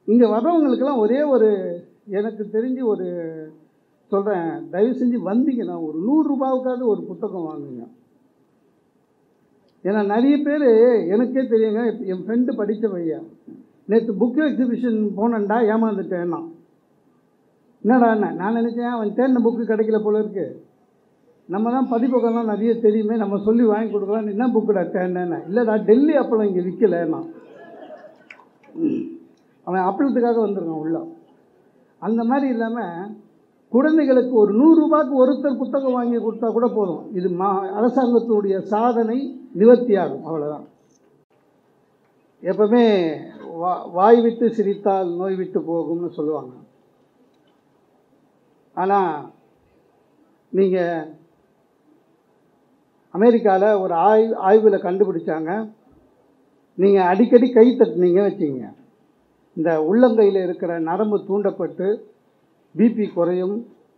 இங்கே வர்றவங்களுக்கெல்லாம் ஒரே ஒரு எனக்கு தெரிஞ்சு ஒரு சொல்கிறேன், தயவு செஞ்சு வந்தீங்கன்னா ஒரு 100 ரூபாவுக்காவது ஒரு புத்தகம் வாங்குங்க. ஏன்னா நிறைய பேர் எனக்கே தெரியுங்க, என் ஃப்ரெண்டு படித்த பையன் நேற்று புக்கு எக்ஸிபிஷன் போனேன்டா ஏமாந்துட்டேன்னா. என்னடா நான் நினச்சேன் அவன் தேடின புக்கு கிடைக்கல போல இருக்கு, நம்ம தான் பதிப்பகம்லாம் நிறைய தெரியுமே, நம்ம சொல்லி வாங்கி கொடுக்கலாம், என்ன புக்குடா தேடினேன்னா. இல்லைடா டெல்லி அப்பளம் இங்கே விற்கலைன்னா. அவன் அப்பளத்துக்காக வந்துருக்கான் உள்ள. அந்த மாதிரி இல்லாமல் குழந்தைகளுக்கு ஒரு 100 ரூபாய்க்கு ஒருத்தர் புத்தகம் வாங்கி கொடுத்தா கூட போதும். இது அரசாங்கத்தினுடைய சாதனை நிவர்த்தியாகும், அவ்வளோதான். எப்பவுமே வாய் விட்டு சிரித்தால் நோய் விட்டு போகும்னு சொல்லுவாங்க. ஆனால் நீங்கள் அமெரிக்காவில் ஒரு ஆய்வில் கண்டுபிடிச்சாங்க, நீங்கள் அடிக்கடி கை தட்டினீங்க வச்சுங்க, இந்த உள்ளங்கையில் இருக்கிற நரம்பு தூண்டப்பட்டு பிபி குறையும்,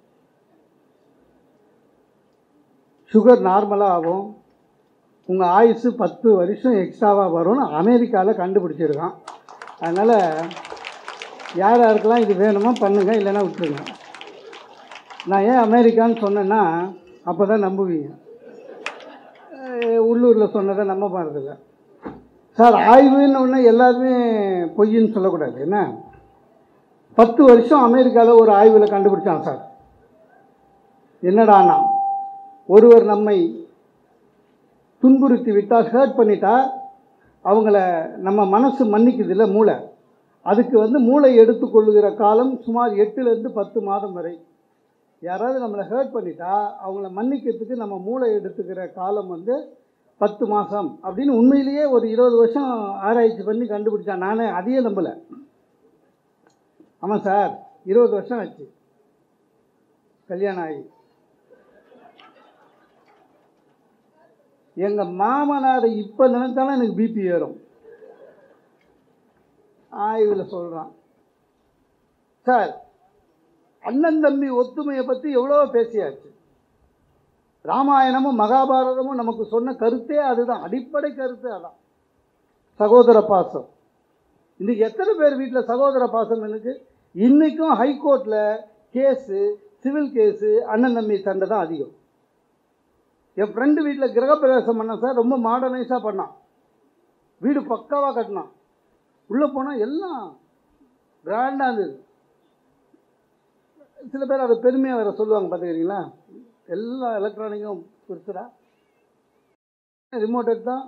சுகர் நார்மலாக ஆகும், உங்கள் ஆயுசு 10 வருஷம் எக்ஸ்ட்ராவாக வரும்னு அமெரிக்காவில் கண்டுபிடிச்சிருக்கான். அதனால் யார் யாருக்கெல்லாம் இது வேணுமோ பண்ணுங்கள், இல்லைன்னா விட்டுருங்க. நான் ஏன் அமெரிக்கான்னு சொன்னேன்னா அப்போ தான் நம்புவீங்க, உள்ளூரில் சொன்னதை நம்ப மாட்டதில்ல. சார் ஆய்வுன்னு ஒன்று எல்லாருமே பொய்ன்னு சொல்லக்கூடாது. என்ன 10 வருஷம் அமெரிக்காவில் ஒரு ஆய்வில் கண்டுபிடிச்சான் சார். என்னடானா, ஒருவர் நம்மை துன்புறுத்தி விட்டால், ஹர்ட் பண்ணிட்டா, அவங்கள நம்ம மனசு மன்னிக்குது இல்லை, மூளை, அதுக்கு மூளை எடுத்துக்கொள்ளுகிற காலம் சுமார் 8லேருந்து 10 மாதம் வரை. யாராவது நம்மளை ஹர்ட் பண்ணிட்டா அவங்கள மன்னிக்கிறதுக்கு நம்ம மூளை எடுத்துக்கிற காலம் 10 மாதம் அப்படின்னு உண்மையிலேயே ஒரு 20 வருஷம் ஆராய்ச்சி பண்ணி கண்டுபிடிச்சான். நானே அதையே நம்பலை. ஆமாம் சார், 20 வருஷம் ஆச்சு கல்யாணம் ஆகி. எங்கள் மாமனாரை இப்போ நினைத்தாலும் எனக்கு பிபி ஏறும். ஆய்வில் சொல்கிறான் சார், அண்ணன் தம்பி ஒத்துமையை பற்றி எவ்வளோ பேசியாச்சு. ராமாயணமும் மகாபாரதமும் நமக்கு சொன்ன கருத்தே அதுதான், அடிப்படை கருத்து அதான், சகோதர பாசம். இன்றைக்கி எத்தனை பேர் வீட்டில் சகோதர பாசம் எனக்கு? இன்றைக்கும் ஹைகோர்ட்டில் கேஸு, சிவில் கேஸு, அண்ணன் தம்பி சண்டை தான் அதிகம். என் ஃப்ரெண்டு வீட்டில் கிரகப்பிரவேசம் பண்ணான் சார், ரொம்ப மாடர்னைஸாக பண்ணான், வீடு பக்காவாக கட்டினான், உள்ளே போனால் எல்லாம் கிராண்டாக இருந்தது. சில பேர் அதை பெருமையாக வேறு சொல்லுவாங்க, பார்த்துக்கிறீங்களா, எல்லா எலக்ட்ரானிக்கும் பெருசுடா, ரிமோட் எடுத்தான்,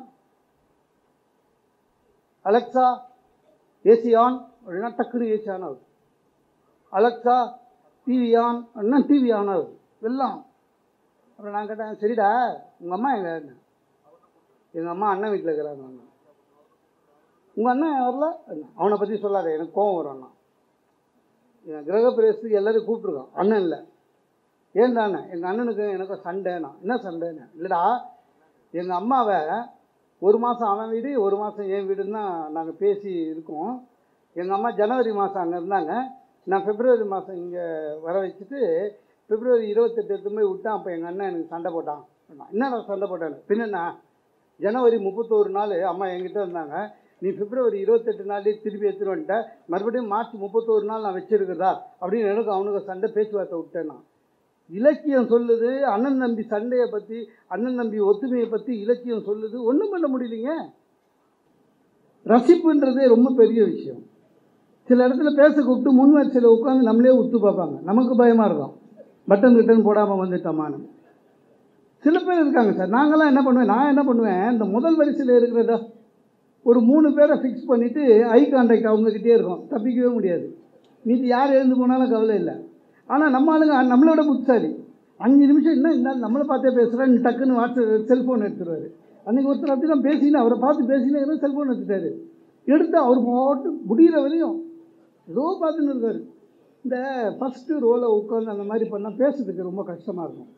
அலெக்ஸா ஏசி ஆன் அப்படின்னா டக்குனு ஏசி ஆன் ஆகுது, அலெக்ஸா டிவி ஆன் அப்படின்னா டிவி ஆன் ஆகுது, எல்லாம். அப்புறம் நான் கேட்டேன், சரிடா உங்கள் அம்மா எங்கே? எங்கள் அம்மா அண்ணன் வீட்டில் இருக்கிறாங்க. உங்கள் அண்ணன் வரல? அவனை பற்றி சொல்லாத, எனக்கு கோவம் வரும். அண்ணா என் கிரகப்பிரவேசத்துக்கு எல்லோரும் கூப்பிட்ருக்கான், அண்ணன் இல்லை. ஏன்டாண்ணே? எங்கள் அண்ணனுக்கு எனக்கு சண்டைண்ணா. என்ன சண்டைண்ணே? இல்லைடா, எங்கள் அம்மாவை 1 மாதம் அவன் வீடு 1 மாதம் என் வீடுன்னு தான் நாங்கள் பேசி இருக்கோம். எங்கள் அம்மா ஜனவரி மாதம் அங்கே இருந்தாங்க, நான் பிப்ரவரி மாதம் இங்கே வர வச்சுட்டு பிப்ரவரி 28 எடுத்து போய் விட்டான். அப்போ எங்கள் அண்ணன் எனக்கு சண்டை போட்டான். என்னடா சண்டை போட்டான்னு? பின்னா ஜனவரி 31 நாள் அம்மா என்கிட்ட இருந்தாங்க, நீ பிப்ரவரி 28 நாள்லேயே திருப்பி எடுத்துகிட்டு வந்துட்ட, மறுபடியும் மார்ச் 31 நாள் நான் வச்சுருக்குதா அப்படின்னு எனக்கு அவனுக்கு சண்டை பேச்சுவார்த்தை விட்டேன். நான் இலக்கியம் சொல்லுது அண்ணன் தம்பி சண்டையை பற்றி, அண்ணன் தம்பி ஒத்துமையை பற்றி இலக்கியம் சொல்லுது. ஒன்றும் பண்ண முடியலைங்க. ரசிப்புன்றதே ரொம்ப பெரிய விஷயம். சில இடத்துல பேச கூப்பிட்டு முன் வரிசையில் உட்காந்து நம்மளே உத்து பார்ப்பாங்க, நமக்கு பயமாக இருக்கும், பட்டன் கிட்டன் போடாமல் வந்துட்டோமான்னு. சில பேர் இருக்காங்க சார், நாங்களாம் என்ன பண்ணுவேன், நான் என்ன பண்ணுவேன், இந்த முதல் வரிசையில் இருக்கிறத ஒரு 3 பேரை ஃபிக்ஸ் பண்ணிவிட்டு ஐ கான்டாக்ட் அவங்கக்கிட்டே இருக்கும், தப்பிக்கவே முடியாது. மீதி யார் எழுந்து போனாலும் கவலை இல்லை. ஆனால் நம்ம ஆளுங்க நம்மளோட புத்திசாலி, 5 நிமிஷம் என்ன இருந்தாலும் நம்மளை பார்த்தே பேசுகிறேன், டக்குன்னு வாட்ஸ்அப் செல்ஃபோன் எடுத்துருவார். அன்றைக்கி ஒருத்தர் அப்படி தான் பேசினேன், அவரை பார்த்து பேசினே செல்ஃபோன் எடுத்துட்டார். எடுத்து அவர் போட்டு முடிகிற வரையும் ஏதோ பார்த்துன்னு இருக்கார். இந்த ஃபஸ்ட்டு ரோவில் உட்காந்து அந்த மாதிரி பண்ணால் பேசுறதுக்கு ரொம்ப கஷ்டமாக இருக்கும்.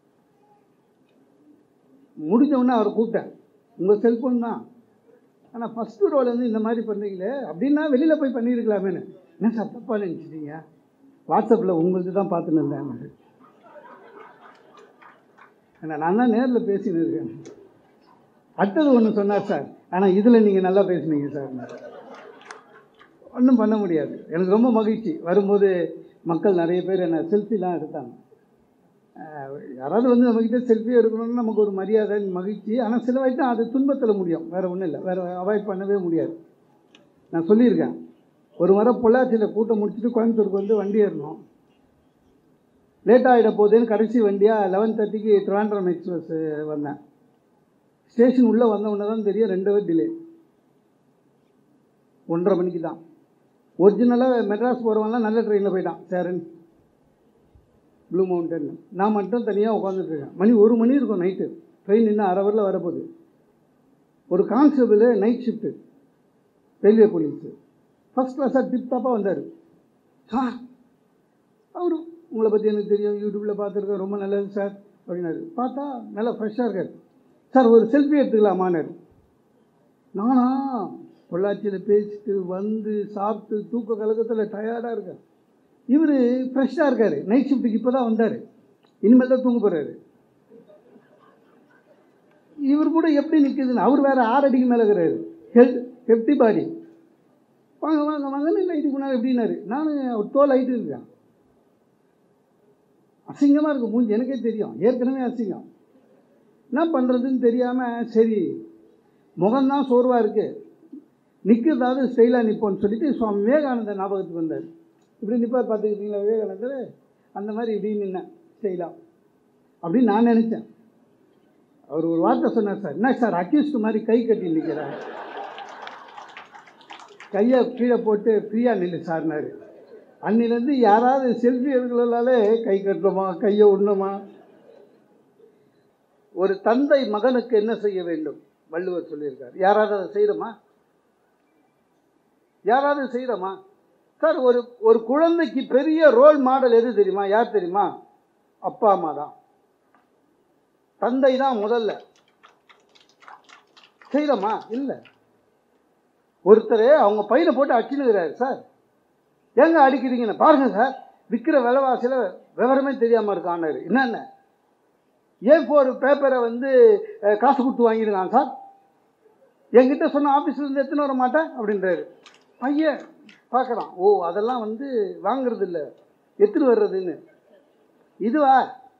முடிஞ்சவுடனே அவரை கூப்பிட்டேன், உங்கள் செல்ஃபோன் தான், ஆனால் ஃபஸ்ட்டு ரோவில் இந்த மாதிரி பண்ணுறீங்களே அப்படின்னா வெளியில் போய் பண்ணியிருக்கலாமேன்னு. என்ன சார் தப்பாக நினச்சிட்டீங்க? வாட்ஸ்அப்பில் உங்களுக்கு தான் பார்த்துன்னு இருந்தேன். ஏன்னா நான் தான் நேரில் பேசின்னு இருக்கேன். அடுத்தது ஒன்று சொன்னார் சார், ஆனால் இதில் நீங்கள் நல்லா பேசுனீங்க சார். ஒன்றும் பண்ண முடியாது. எனக்கு ரொம்ப மகிழ்ச்சி. வரும்போது மக்கள் நிறைய பேர் என்னை செல்ஃபிலாம் எடுத்தாங்க. யாராவது வந்து நம்மக்கிட்ட செல்ஃபி எடுக்கணும்னு நமக்கு ஒரு மரியாதை, மகிழ்ச்சி. ஆனால் சில வயசு அது துன்பத்தில் முடியும், வேறு ஒன்றும் இல்லை, வேறு அவாய்ட் பண்ணவே முடியாது. நான் சொல்லியிருக்கேன், ஒரு முறை பொள்ளாச்சியில் கூட்டம் முடிச்சுட்டு கோயம்புத்தூருக்கு வந்து வண்டி ஏறணும். லேட் ஆகிட போகுதுன்னு கடைசி வண்டியாக 11:30க்கு ட்ரிவாண்ட்ரம் எக்ஸ்பிரஸ் வந்தேன். ஸ்டேஷன் உள்ளே வந்தவுடனே தான் தெரியும் 2 ஹவர் டிலே. 1:30 மணிக்கு தான். ஒரிஜினலாக மெட்ராஸ் போகிறவங்களாம் நல்ல ட்ரெயினில் போயிட்டான், சேரன், ப்ளூ மவுண்டன். நான் மட்டும் தனியாக உட்காந்துட்ருக்கேன். மணி 1 மணி இருக்கும் நைட்டு. ட்ரெயின் இன்னும் அரை ஹவரில் வரப்போகுது. ஒரு constable night shift, railway police, first கிளாஸாக டிப் டாப்பாக வந்தார். சார், அவரு உங்களை பற்றி எனக்கு தெரியும், யூடியூப்பில் பார்த்துருக்கேன், ரொம்ப நல்லது சார் அப்படின்னாரு. பார்த்தா நல்லா ஃப்ரெஷ்ஷாக இருக்கார். சார் ஒரு செல்ஃபி எடுத்துக்கலாமான்னாரு. நானா பொள்ளாச்சியில் பேசிட்டு வந்து சாப்பிட்டு தூக்க கலக்கத்தில் டயர்டாக இருக்கேன். இவர் ஃப்ரெஷ்ஷாக இருக்கார், நைட் ஷிஃப்ட்டுக்கு இப்போ தான் வந்தார், இனிமேல் தான் தூங்க போகிறாரு. இவர் கூட எப்படி நிற்குதுன்னு, அவர் வேறு 6 அடிக்கு மேலே இருக்கிறாரு, ஹெல்த்தி பாடி. வாங்க வாங்க வாங்கன்னு லைட்டுக்கு முன்னாடி எப்படின்னாரு. நான் அவர் தோல் லைட்டு இருக்கேன். அசிங்கமாக இருக்கும் மூஞ்சி, எனக்கே தெரியும், ஏற்கனவே அசிங்கம். என்ன பண்ணுறதுன்னு தெரியாமல், சரி முகம்தான் சோர்வாக இருக்குது, நிற்கிறதாவது ஸ்டைலாக நிற்போன்னு சொல்லிட்டு சுவாமி விவேகானந்தர் ஞாபகத்துக்கு வந்தார். இப்படி நிற்பார் பார்த்துக்கிட்டீங்களா விவேகானந்தர், அந்த மாதிரி இப்படி நின்னேன் ஸ்டைலாக அப்படின்னு நான் நினச்சேன். அவர் ஒரு வார்த்தை சொன்னார், சார் என்ன சார் அக்யூஸ்ட் மாதிரி கை கட்டி நிற்கிறார், கையை கீழே போட்டு ஃப்ரீயாக நில்லு சார்னாரு. அன்னிலேருந்து யாராவது செல்ஃபி எடுக்கலாலே கை கட்டுறோமா, கையை உண்ணமா. ஒரு தந்தை மகனுக்கு என்ன செய்ய வேண்டும் வள்ளுவர் சொல்லியிருக்கார். யாராவது அதை செய்கிறோமா? யாராவது செய்கிறோமா? சார் ஒரு குழந்தைக்கு பெரிய ரோல் மாடல் எது தெரியுமா? யார் தெரியுமா? அப்பா அம்மா தான், தந்தை தான் முதல்ல. செய்கிறோமா? இல்லை. ஒருத்தர் அவங்க பையனை போட்டு அடிச்சுனுக்கிறாரு. சார் ஏங்க அடிக்கிறீங்கன்னு பாருங்க சார், விற்கிற விலைவாசியில் விவரமே தெரியாமல் இருக்கான்னாரு. என்னென்ன A4 பேப்பரை வந்து காசு கொடுத்து வாங்கிடுங்க சார், என்கிட்ட சொன்ன ஆஃபீஸ்லேருந்து எடுத்துன்னு வர மாட்டேன் அப்படின்றாரு. பையன் பார்க்குறான், ஓ அதெல்லாம் வந்து வாங்கிறது இல்லை, எடுத்துன்னு வர்றதுன்னு. இதுவா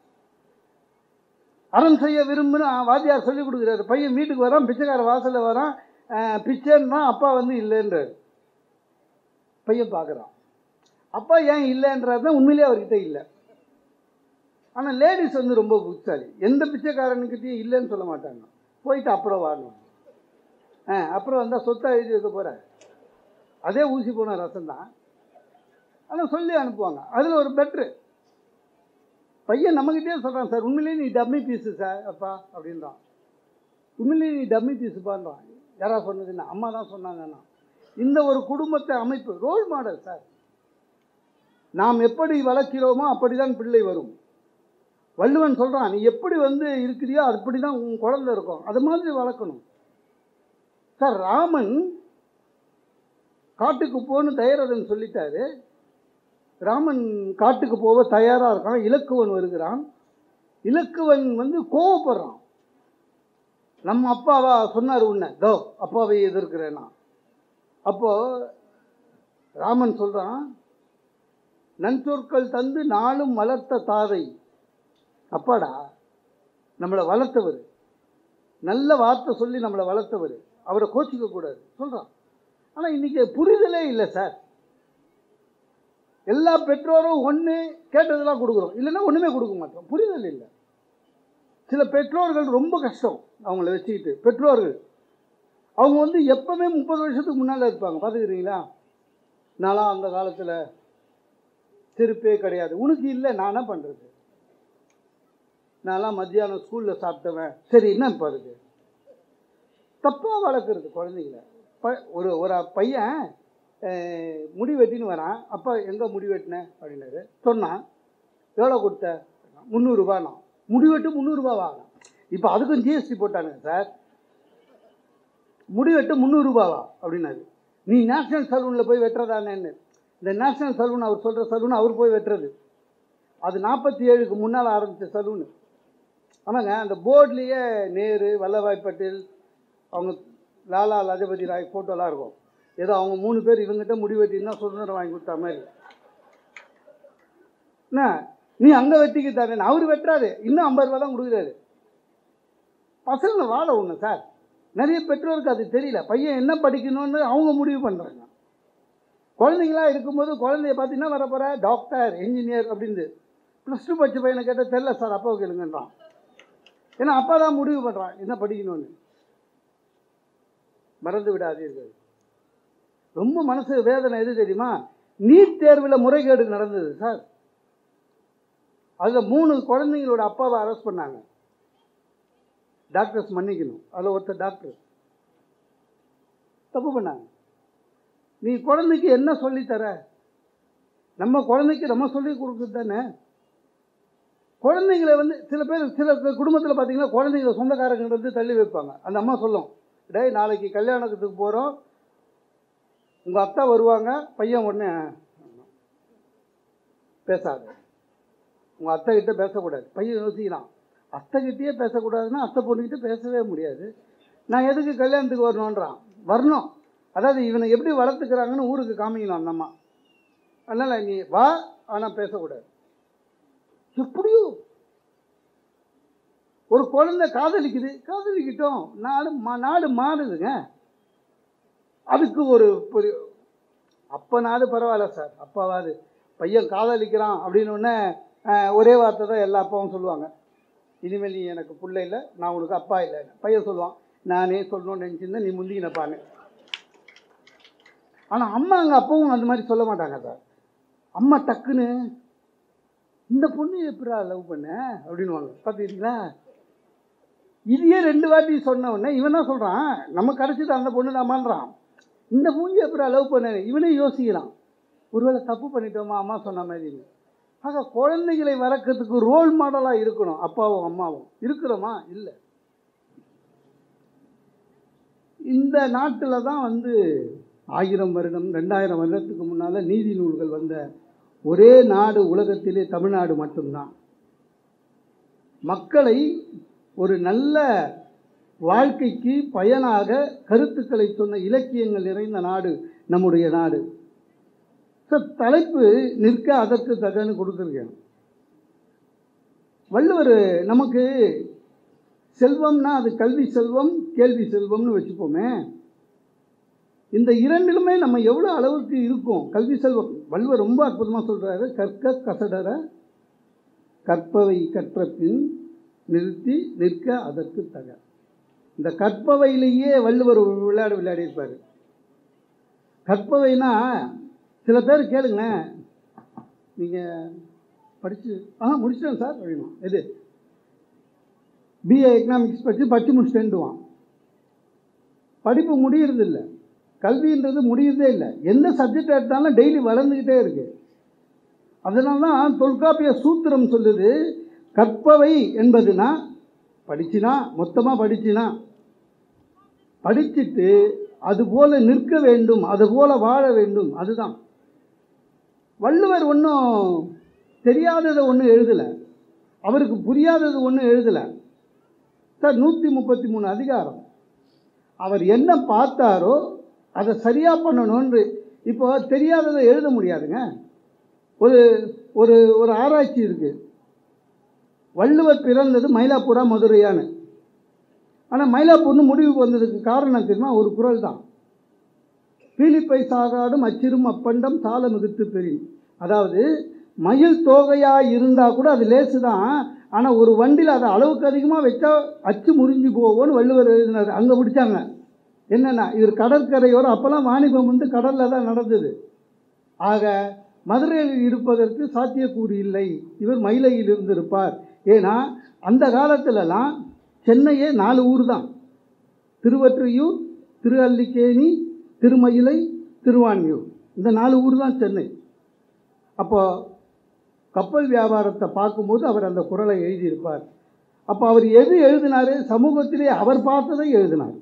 அறம் செய்ய விரும்புன்னு வாத்தியார் சொல்லி கொடுக்குறாரு. பையன் வீட்டுக்கு வரான், பிச்சைக்கார வாசலில் வரான், பிச்சைன்னா அப்பா வந்து இல்லைன்றார். பையன் பார்க்குறான், அப்பா ஏன் இல்லைன்றது தான் உண்மையிலே அவர்கிட்ட இல்லை. ஆனால் லேடிஸ் வந்து ரொம்ப புத்தாளி, எந்த பிச்சைக்காரனுக்கிட்டையும் இல்லைன்னு சொல்ல மாட்டாங்க. போயிட்டு அப்புறம் வாங்கணும், அப்புறம் வந்தால் சொத்தை எழுதி வைக்க போகிற, அதே ஊசி போன ரசம் தான், ஆனால் சொல்லி அனுப்புவாங்க. அதில் ஒரு பெட்ரு. பையன் நம்மகிட்டே சொல்கிறான், சார் உண்மையிலேயே நீ டம்மி பீஸு சார் அப்பா அப்படின்றான். உண்மையிலேயே நீ டம்மி பீஸுப்பான்றான். யாரா சொன்னதுன்னா அம்மா தான் சொன்னாங்கன்னா. இந்த ஒரு குடும்பத்தை அமைப்பு ரோல் மாடல் சார். நாம் எப்படி வளர்க்கிறோமோ அப்படிதான் பிள்ளை வரும். வள்ளுவன் சொல்கிறான், நீ எப்படி வந்து இருக்கிறியோ அப்படி தான் உன் குழந்தை இருக்கும், அது மாதிரி வளர்க்கணும் சார். ராமன் காட்டுக்கு போன்னு தயாரதன் சொல்லிட்டாரு. ராமன் காட்டுக்கு போக தயாராக இருக்கான். இலக்குவன் வருகிறான். இலக்குவன் வந்து கோவப்படுறான். நம்ம அப்பாவா சொன்னார் உன்னை, தோ அப்பாவை எதிர்க்கிறேன்னா. அப்போது ராமன் சொல்கிறான், நன்சொற்கள் தந்து நாளும் வளர்த்த தாதை. அப்பாடா, நம்மளை வளர்த்தவர், நல்ல வார்த்தை சொல்லி நம்மளை வளர்த்தவர், அவரை கோச்சிக்க கூடாது சொல்கிறான். ஆனால் இன்றைக்கி புரிதலே இல்லை சார். எல்லா பெற்றோரும் ஒன்று கேட்டதெல்லாம் கொடுக்குறோம், இல்லைன்னா ஒன்றுமே கொடுக்க மாட்டோம். புரிதல் இல்லை. சில பெற்றோர்கள் ரொம்ப கஷ்டம் அவங்கள வச்சுக்கிட்டு. பெற்றோர்கள் அவங்க வந்து எப்பவுமே 30 வருஷத்துக்கு முன்னால் இருப்பாங்க, பார்த்துக்கிறீங்களா? நான்லாம் அந்த காலத்தில் செருப்பே கிடையாது, உனக்கு இல்லை நான் என்ன பண்ணுறது, நான்லாம் மத்தியானம் ஸ்கூலில் சாப்பிட்டவன். சரி என்ன பாருது, தப்பாக வளர்க்குறது குழந்தைங்கள. ஒரு ஒரு பையன் முடி வெட்டின்னு வரான். அப்பா எங்கே முடி வெட்டினேன் அப்படின்னாரு. சொன்னான், எவ்வளோ கொடுத்த? 300 ரூபாண்ணா. முடி வெட்டு 300 ரூபாவா? இப்போ அதுக்கும் ஜிஎஸ்டி போட்டானுங்க சார். முடி வெட்டு 300 ரூபாவா அப்படின்னாரு. நீ நேஷ்னல் சலூனில் போய் வெட்டுறதானேன்னு. இந்த நேஷ்னல் சலூன் அவர் சொல்கிற சலூன் அவர் போய் வெட்டுறது, அது 47க்கு முன்னால் ஆரம்பித்த சலூனு. ஆமாங்க, அந்த போர்ட்லேயே நேரு, வல்லபாய் பட்டேல், அவங்க லாலா லஜபதி ராய் ஃபோட்டோலாம் இருக்கும். ஏதோ அவங்க 3 பேர் இவங்ககிட்ட முடிவெட்டின்னா சுதந்திரம் வாங்கி கொடுத்தா மாதிரி. என்ன நீ அங்கே வெட்டிக்கு தரேன், அவர் வெட்டுறாரு, இன்னும் 50 ரூபா தான் கொடுக்குறாரு. பசங்க வாழ ஒன்று சார். நிறைய பெற்றோருக்கு அது தெரியல. பையன் என்ன படிக்கணும்னு அவங்க முடிவு பண்ணுறாங்க. குழந்தைங்களா இருக்கும்போது குழந்தைய பார்த்தீங்கன்னா வரப்போகிற டாக்டர், என்ஜினியர் அப்படின்னு. +2 படித்த பையனை கேட்டால் தெரில சார், அப்பாவை கேளுங்கன்றான். ஏன்னா அப்பா தான் முடிவு பண்ணுறான் என்ன படிக்கணும்னு. மறந்து விடாதீர்கள். ரொம்ப மனசு வேதனை எது தெரியுமா? நீட் தேர்வில் முறைகேடு நடந்தது சார். அதில் 3 குழந்தைங்களோட அப்பாவை அரெஸ்ட் பண்ணாங்க. டாக்டர்ஸ் மன்னிக்கணும், அதில் ஒருத்தர் டாக்டர் தப்பு பண்ணாங்க. நீ குழந்தைக்கு என்ன சொல்லித்தர? நம்ம குழந்தைக்கு நம்ம சொல்லி கொடுக்குறது தானே. குழந்தைங்களை சில பேர் சில குடும்பத்தில் பார்த்தீங்கன்னா குழந்தைங்களை சொந்தக்காரங்க தள்ளி வைப்பாங்க. அந்த அம்மா சொல்லும், டேய் நாளைக்கு கல்யாணத்துக்கு போகிறோம், உங்கள் அத்தை வருவாங்க. பையன் உடனே பேசாது, உங்கள் அத்தை கிட்ட பேசக்கூடாது. பையன் யோசிக்கலாம், அத்தைக்கிட்டே பேசக்கூடாதுன்னா அத்தை பொண்ணுக்கிட்ட பேசவே முடியாது, நான் எதுக்கு கல்யாணத்துக்கு வரணுன்றான். வரணும், அதாவது இவனை எப்படி வளர்த்துக்கிறாங்கன்னு ஊருக்கு காமிக்கணும் அந்த அம்மா. அதனால் நீ வா, ஆனால் பேசக்கூடாது. எப்படியோ ஒரு குழந்தை காதலிக்குது, காதலிக்கிட்டோம், நாடு மாறுதுங்க. அதுக்கு ஒரு அப்போ நாடு பரவாயில்ல சார், அப்பாவாது பையன் காதலிக்கிறான் அப்படின்னு ஒரே வார்த்தை தான் எல்லா அப்பாவும் சொல்லுவாங்க, இனிமேல் நீ எனக்கு பிள்ளை இல்லை, நான் உனக்கு அப்பா இல்லை. பையன் சொல்லுவான், நானே சொல்லணும்னு நினச்சிருந்தேன், நீ முந்திக்கினப்பான்னு. ஆனால் அம்மா அங்கே அப்பாவும் அந்த மாதிரி சொல்ல மாட்டாங்க சார். அம்மா டக்குன்னு இந்த பொண்ணு எப்படா லவ் பண்ண அப்படின்வாங்க. பார்த்துக்கிட்டீங்களா? இதையே 2 வாட்டி சொன்ன உடனே இவன் தான் சொல்கிறான், நம்ம கிடச்சிட்டு அந்த பொண்ணு தான் பண்ணுறான். இந்த மூஞ்சி எப்படா லவ் பண்ண இவனே யோசிக்கிறான், ஒருவேளை தப்பு பண்ணிட்டோமா அம்மா சொன்ன மாதிரி. ஆக குழந்தைகளை வளர்க்கறதுக்கு ரோல் மாடலாக இருக்கணும் அப்பாவும் அம்மாவும். இருக்கிறோமா? இல்லை. இந்த நாட்டில் தான் 1000 வருடம் 2000 வருடத்துக்கு முன்னால் நீதி நூல்கள் வந்த ஒரே நாடு உலகத்திலே தமிழ்நாடு மட்டும்தான். மக்களை ஒரு நல்ல வாழ்க்கைக்கு பயனாக கருத்துக்களை சொன்ன இலக்கியங்கள் நிறைந்த நாடு நம்முடைய நாடு. தலைப்பு நிற்க அதற்கு தகன்னு கொடுத்துருக்கேன். வள்ளுவர் நமக்கு செல்வம்னா அது கல்வி செல்வம், கேள்வி செல்வம்னு வச்சுப்போமே. இந்த இரண்டிலுமே நம்ம எவ்வளோ அளவுக்கு இருக்கும். கல்வி செல்வம் வள்ளுவர் ரொம்ப அற்புதமாக சொல்கிறாரு, கற்க கசடர கற்பவை கற்ற பின் நிறுத்தி நிற்க அதற்கு தக. இந்த கற்பவையிலேயே வள்ளுவர் விளையாடி இருப்பார். கற்பவைனா சில பேர் கேளுங்களேன், நீங்கள் படித்து முடிச்சிட்டேன் சார் அப்படின்னா, எது பிஏ எக்கனாமிக்ஸ் படித்து முடிச்சிட்டேன்டுவான். படிப்பு முடியறதில்லை, கல்வின்றது முடியறதே இல்லை. எந்த சப்ஜெக்ட் எடுத்தாலும் டெய்லி வளர்ந்துக்கிட்டே இருக்கு. அதனால தான் தொல்காப்பிய சூத்திரம் சொல்லுது, கற்பவை என்பதுனா படிச்சினா, மொத்தமாக படிச்சினா படிச்சுட்டு அதுபோல் நிற்க வேண்டும், அதுபோல் வாழ வேண்டும். அதுதான் வள்ளுவர். ஒன்றும் தெரியாததை ஒன்றும் எழுதலை, அவருக்கு புரியாதது ஒன்றும் எழுதலை சார். 133 அதிகாரம். அவர் என்ன பார்த்தாரோ அதை சரியாக பண்ணணும்னு. இப்போ தெரியாததை எழுத முடியாதுங்க. ஒரு ஒரு ஒரு ஆராய்ச்சி இருக்குது, வள்ளுவர் பிறந்தது மயிலாப்பூரா மதுரையான்னு. ஆனால் மயிலாப்பூர்னு முடிவுக்கு வந்ததுக்கு காரணம் தெரியுமா? ஒரு குறள் தான், பீலிப்பை சாகாடும் அச்சிரும் அப்பண்டம் சால மிகுத்து பெரியும். அதாவது மயில் தோகையாக இருந்தால் கூட அது லேசு தான், ஆனால் ஒரு வண்டியில் அதை அளவுக்கு அதிகமாக வச்சா அச்சு முறிஞ்சு போவோன்னு வள்ளுவர் எழுதினார். அங்கே பிடிச்சாங்க. என்னென்னா, இவர் கடற்கரையோரம், அப்போல்லாம் வாணிபம் கடலில் தான் நடந்தது. ஆக மதுரையில் இருப்பதற்கு சாத்தியக்கூறு இல்லை, இவர் மயிலையில் இருந்திருப்பார். ஏன்னா அந்த காலத்திலலாம் சென்னையே 4 ஊர் தான், திருவொற்றியூர், திருஅல்லிக்கேணி, திருமயிலை, திருவான்மியூர். இந்த 4 ஊர் தான் சென்னை. அப்போ கப்பல் வியாபாரத்தை பார்க்கும்போது அவர் அந்த குறளை எழுதியிருப்பார். அப்போ அவர் எது எழுதினார்? சமூகத்திலே அவர் பார்த்ததை எழுதினார்.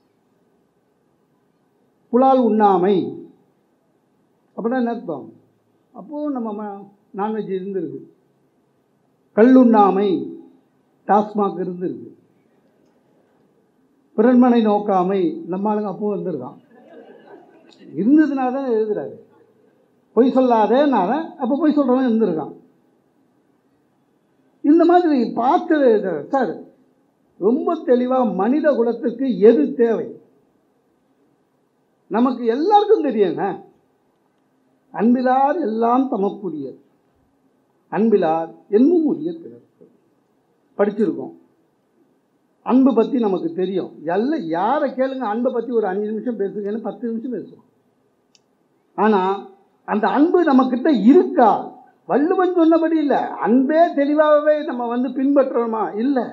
புலால் உண்ணாமை அப்படின்னா என்ன அர்த்தம்? அப்போது நம்ம நான்வெஜ் இருந்திருக்கு. கல்லுண்ணாமை, டாஸ்மாக் இருந்திருக்கு. பிறன்மனை நோக்காமை, நம்ம ஆளுங்க அப்போ வந்திருக்கான். இருந்ததுனால தான் எழுதுறாரு. பொய் சொல்லாதேனால அப்போ பொய் சொல்கிறவன் இருந்திருக்கான். இந்த மாதிரி பார்த்து எழுதுறாரு சார். ரொம்ப தெளிவாக மனித குலத்துக்கு எது தேவை நமக்கு எல்லாருக்கும் தெரியுங்க. அன்பிலார் எல்லாம் தமக்குரியது, அன்பிலார் என்னும் உரிய பிறப்பு. படிச்சிருக்கோம். அன்பு பற்றி நமக்கு தெரியும். எல்லாம் யாரை கேளுங்க, அன்பை பற்றி ஒரு 5 நிமிஷம் பேசுங்கன்னு 10 நிமிஷம் பேசுவோம். ஆனால் அந்த அன்பு நம்மக்கிட்ட இருக்கா? வள்ளுவன் சொன்னபடி இல்லை, அன்பே தெளிவாகவே நம்ம பின்பற்றுறோமா? இல்லை.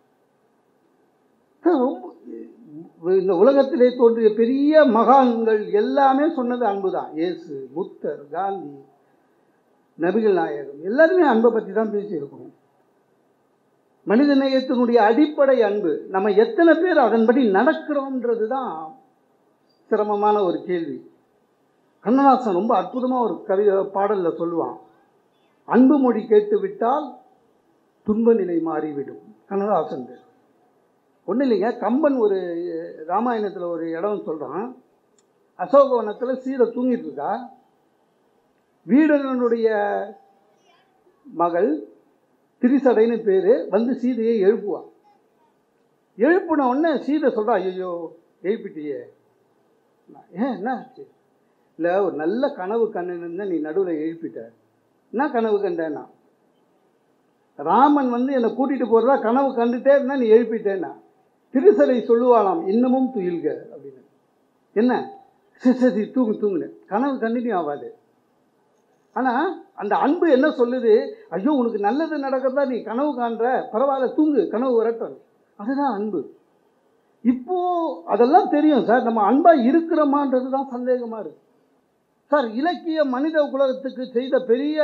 இந்த உலகத்திலே தோன்றிய பெரிய மகான்கள் எல்லாமே சொன்னது அன்பு தான். இயேசு, புத்தர், காந்தி, நபிகள் நாயகம் எல்லாருமே அன்பை பற்றி தான் பேசியிருக்கோம். மனித நேயத்தினுடைய அடிப்படை அன்பு. நம்ம எத்தனை பேர் அதன்படி நடக்கிறோம்ன்றது தான் சிரமமான ஒரு கேள்வி. கண்ணதாசன் ரொம்ப அற்புதமாக ஒரு பாடலில் சொல்லுவான், அன்பு மொழி கேட்டு விட்டால் துன்ப நிலை மாறிவிடும். கண்ணதாசன் ஒன்றும் இல்லைங்க. கம்பன் ஒரு ராமாயணத்தில் ஒரு இடம் சொல்கிறான். அசோகவனத்தில் சீதை தூங்கிட்டு இருக்கா. வீடனுடைய மகள் திரிசடைன்னு பேர் சீதையை எழுப்புவான். எழுப்புன உடனே சீதை சொல்கிறா, ஐயோ எழுப்பிட்டியே, ஏன் என்ன ஆச்சு? இல்லை, ஒரு நல்ல கனவு கண்ணுன்னு நீ நடுவில் எழுப்பிட்ட. என்ன கனவு கண்டேன்னா, ராமன் என்னை கூட்டிகிட்டு போகிறதா கனவு கண்டுட்டே இருந்தா நீ எழுப்பிட்டேன்னா. திருசடை சொல்லுவாளாம், இன்னமும் துயில்க அப்படின்னு. என்ன சரி தூங்குன்னு கனவு கண்டினியூ ஆகாது. ஆனால் அந்த அன்பு என்ன சொல்லுது, ஐயோ உனக்கு நல்லது நடக்கிறதா நீ கனவு காண்ற, பரவாயில்ல தூங்கு, கனவு வரட்டும். அதுதான் அன்பு. இப்போது அதெல்லாம் தெரியும் சார். நம்ம அன்பாக இருக்கிறோமான்றது தான் சந்தேகமாக இருக்குது சார். இலக்கிய மனித குலத்துக்கு செய்த பெரிய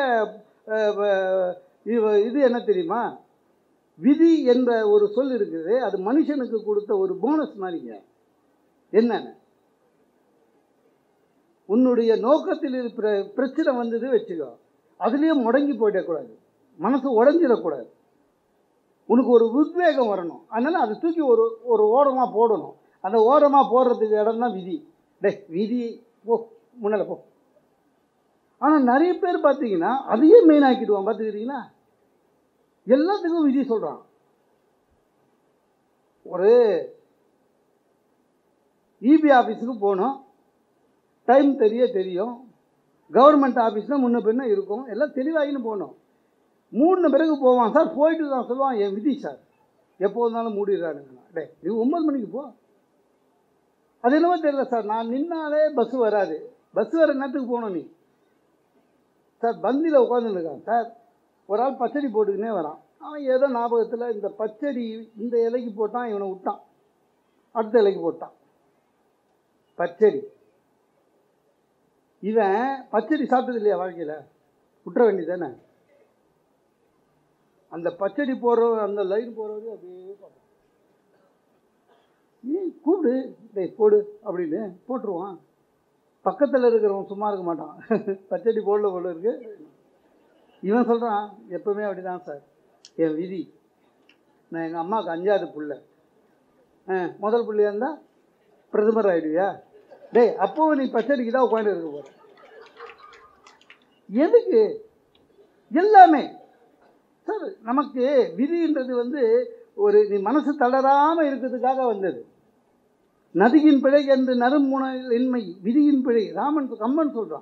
இது என்ன தெரியுமா? விதி என்ற ஒரு சொல் இருக்குது. அது மனுஷனுக்கு கொடுத்த ஒரு போனஸ் மாதிரிங்க. என்னன்னு, உன்னுடைய நோக்கத்தில் இருக்கிற பிரச்சனை வச்சுக்கோ, அதுலேயும் முடங்கி போயிடக்கூடாது, மனசு உடஞ்சிடக்கூடாது. உனக்கு ஒரு உத்வேகம் வரணும். அதனால் அதை தூக்கி ஒரு ஓரமாக போடணும். அந்த ஓரமாக போடுறதுக்கு இடம் தான் விதி. விதி போ, முன்னால் போ. ஆனால் நிறைய பேர் பார்த்தீங்கன்னா அதையே மெயின் ஆக்கிடுவான். பார்த்துக்கிறீங்களா? எல்லாத்துக்கும் விதி சொல்கிறான். ஒரு இபி ஆஃபீஸுக்கு போகணும், டைம் தெரியும். கவர்மெண்ட் ஆஃபீஸ்னால் முன்ன பின்ன இருக்கும், எல்லாம் தெளிவாகின்னு போகணும். மூணு பிறகு போவான் சார். போயிட்டு தான் சொல்லுவான், என் விதி சார், எப்போ இருந்தாலும் மூடிடுறானுங்கண்ணா. நீ 9 மணிக்கு போ. அது என்னவோ தெரியல சார், நான் நின்னாலே பஸ்ஸு வராது. பஸ்ஸு வர நேரத்துக்கு போகணும் நீ சார். பந்தியில் உட்காந்துருக்கான் சார். ஒரு ஆள் பச்சடி போட்டுக்கினே வரான். அவன் ஏதோ ஞாபகத்தில் இந்த பச்சடி இந்த இலைக்கு போட்டான், இவனை விட்டான், அடுத்த இலைக்கு போட்டான். பச்சடி இவன் பச்சடி சாப்பிட்டது இல்லையா வாழ்க்கையில், விட்டுற வேண்டியதானே. அந்த பச்சடி போடுறவர், அந்த லைன் போடுறவரு அப்படியே பார்ப்போம். நீ கூப்பிடு, போடு அப்படின்னு போட்டுருவான். பக்கத்தில் இருக்கிறவன் சும்மா இருக்க மாட்டான். பச்சடி போடல இருக்கு. இவன் சொல்கிறான், எப்பவுமே அப்படி தான் சார், என் விதி. நான் எங்கள் அம்மாவுக்கு 5வது பிள்ளை. முதல் பிள்ளையா இருந்தால் பிரதமர் ஆகிடுவியா? அப்போவும் நீ பச்சடிக்கு தான் உட்காந்து இருக்க போகிற. எதுக்கு? எல்லாமே சார் நமக்கு விதின்றது ஒரு நீ மனசு தளராமல் இருக்கிறதுக்காக வந்தது. நதியின் பிழை என்று நறுமுனையில் இன்மை விதியின் பிழை. கம்மன் சொல்கிறான்.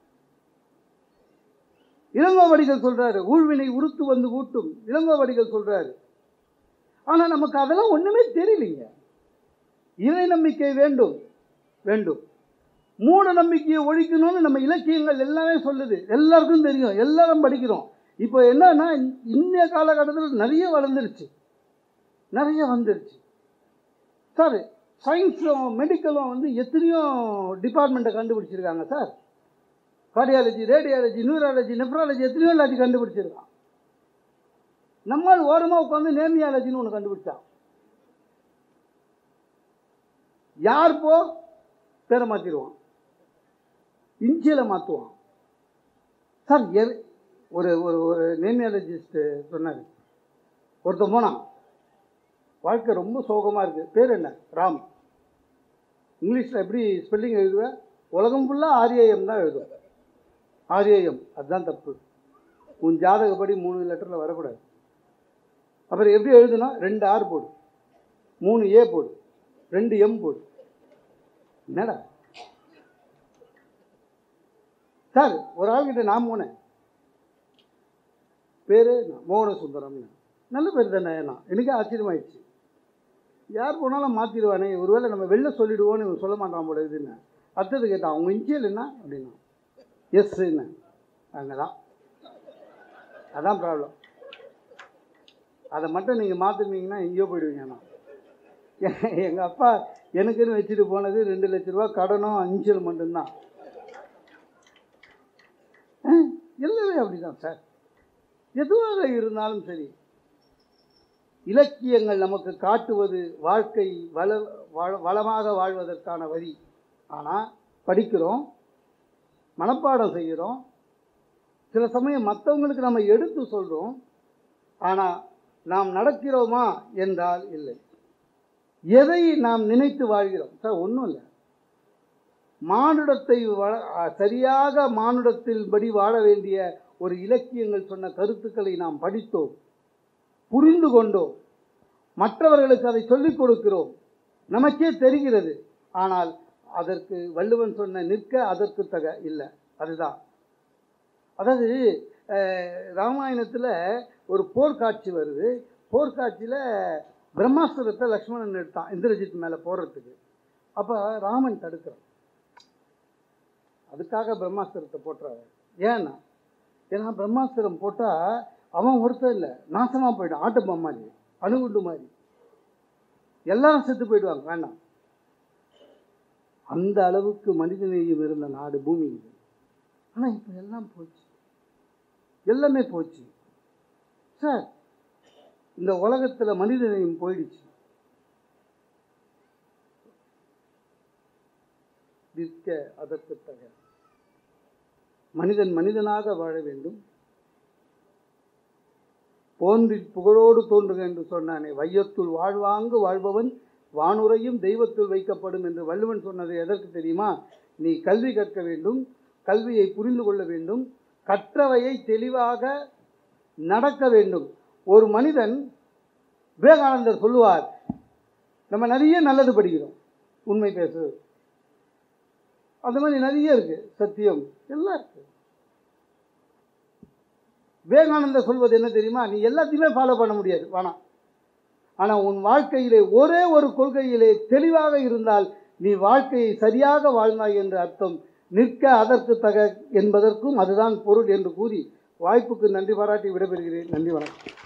இளங்கோவடிகள் சொல்றாரு, ஊழ்வினை உறுத்து ஊட்டும். இளங்கோவடிகள் சொல்றாரு. ஆனால் நமக்கு அதெல்லாம் ஒன்றுமே தெரியலைங்க. இறை நம்பிக்கை வேண்டும். மூட நம்பிக்கையை ஒழிக்கணும்னு நம்ம இலக்கியங்கள் எல்லாமே சொல்லுது. எல்லாருக்கும் தெரியும், எல்லாரும் படிக்கிறோம். இப்போ என்னன்னா, இந்திய காலகட்டத்தில் நிறைய வந்துருச்சு சார். சயின்ஸும் மெடிக்கலும் எத்தனையோ டிபார்ட்மெண்ட்டை கண்டுபிடிச்சிருக்காங்க sir. Cardiology, radiology, neurology, nephrology, எத்தனையோ எல்லாத்தையும் கண்டுபிடிச்சிருக்கான். நம்மால் ஓரமாக உட்காந்து நேமியாலஜின்னு ஒன்று கண்டுபிடிச்சான். யார் பேரை மாற்றிடுவான், இன்சியலை மாற்றுவான் சார். ஒரு ஒரு நேமியாலஜிஸ்ட் சொன்னார், ஒருத்தன் போனான், வாழ்க்கை ரொம்ப சோகமாக இருக்குது. பேர் என்ன? ராம். இங்கிலீஷில் எப்படி ஸ்பெல்லிங் எழுதுவேன்? உலகம் ஃபுல்லாக ஆர்ஏஎம் தான் எழுதும். ஆர்ஏஎம் அதுதான் தப்பு. உன் ஜாதகப்படி 3 லெட்டரில் வரக்கூடாது. அப்புறம் எப்படி எழுதுனா 2 R போடு, 3 A போடு, 2 M போடு. என்னடா சார்? ஒரு ஆள்கிட்ட நான் போனேன், பேர் மோகன சுந்தரம்னு, நல்ல பேர் தானே. எனக்கே ஆச்சரியமாயிடுச்சு. யார் போனாலும் மாற்றிடுவானே, ஒருவேளை நம்ம வெளில சொல்லிவிடுவோன்னு இவன் சொல்ல மாட்டான் போல இதுன்னு. அடுத்தது கேட்டான், அவங்க இன்சியல் என்ன அப்படின்னா எஸ்ன்னு. அங்கே தான் அதான் ப்ராப்ளம். அதை மட்டும் நீங்கள் மாற்றினீங்கன்னா எங்கேயோ போயிடுவீங்க. நான் எங்கள் அப்பா எனக்குன்னு வச்சுட்டு போனது 2 லட்ச ரூபா கடனும் இன்சியல் மட்டும்தான். எல்லாமே அப்படிதான் சார். எதுவாக இருந்தாலும் சரி, இலக்கியங்கள் நமக்கு காட்டுவது வாழ்க்கை வளமாக வாழ்வதற்கான வழி. ஆனால் படிக்கிறோம், மனப்பாடம் செய்கிறோம், சில சமயம் மற்றவங்களுக்கு நம்ம எடுத்து சொல்கிறோம். ஆனால் நாம் நடக்கிறோமா என்றால் இல்லை. எதை நாம் நினைத்து வாழ்கிறோம் சார்? ஒன்றும் இல்லை. மானுடத்தை சரியாக மானுடத்தில் படி வாழ வேண்டிய ஒரு இலக்கியங்கள் சொன்ன கருத்துக்களை நாம் படித்தோம், புரிந்து கொண்டோம், மற்றவர்களுக்கு அதை சொல்லிக் கொடுக்கிறோம், நமக்கே தெரிகிறது. ஆனால் அதற்கு வள்ளுவன் சொன்ன நிற்க அதற்கு தக இல்லை. அதுதான். அதாவது ராமாயணத்தில் ஒரு போர்க்காட்சி வருது. போர்க்காட்சியில் பிரம்மாஸ்திரத்தை லக்ஷ்மணன் எடுத்தான் இந்திரஜித் மேலே போடுறதுக்கு. அப்போ ராமன் தடுக்கிறான். அதுக்காக பிரம்மாஸ்திரத்தை போட்டுறாரு. ஏன்னா பிரம்மாஸ்திரம் போட்டால் அவன் ஒருத்தர் இல்லை, நாசமாக போயிடும். ஆட்டு பொம்மை மாதிரி, அணுகுண்டு மாதிரி எல்லாரும் செத்து போயிடுவாங்க. வேண்டாம். அந்த அளவுக்கு மனிதநேயம் இருந்த நாடு பூமி இது. ஆனால் இப்போ எல்லாம் போச்சு, எல்லாமே போச்சு சார். இந்த உலகத்தில் மனிதநேயம் போயிடுச்சு. அதற்கு தக மனிதன் மனிதனாக வாழ வேண்டும். போன்றில் புகழோடு தோன்றுக என்று சொன்னானே, வையத்துள் வாழ்வாங்கு வாழ்பவன் வானுரையும் தெய்வத்துள் வைக்கப்படும் என்று வள்ளுவன் சொன்னது எதற்கு தெரியுமா? நீ கல்வி கற்க வேண்டும், கல்வியை புரிந்து கொள்ள வேண்டும், கற்றவையை தெளிவாக நடக்க வேண்டும். ஒரு மனிதன், விவேகானந்தர் சொல்லுவார், நம்ம நிறைய நல்லது படிக்கிறோம், உண்மை பேசு, அந்த மாதிரி நிறைய இருக்கு, சத்தியம் எல்லாம் இருக்கு. விவேகானந்தர் சொல்வது என்ன தெரியுமா? நீ எல்லாத்தையுமே ஃபாலோ பண்ண முடியாது, வேணாம். ஆனால் உன் வாழ்க்கையிலே ஒரே ஒரு கொள்கையிலே தெளிவாக இருந்தால் நீ வாழ்க்கையை சரியாக வாழ்ந்தாய் என்று அர்த்தம். நிற்க அதற்கு தக என்பதற்கும் அதுதான் பொருள் என்று கூறி வாய்ப்புக்கு நன்றி பாராட்டி விடைபெறுகிறேன். நன்றி, வணக்கம்.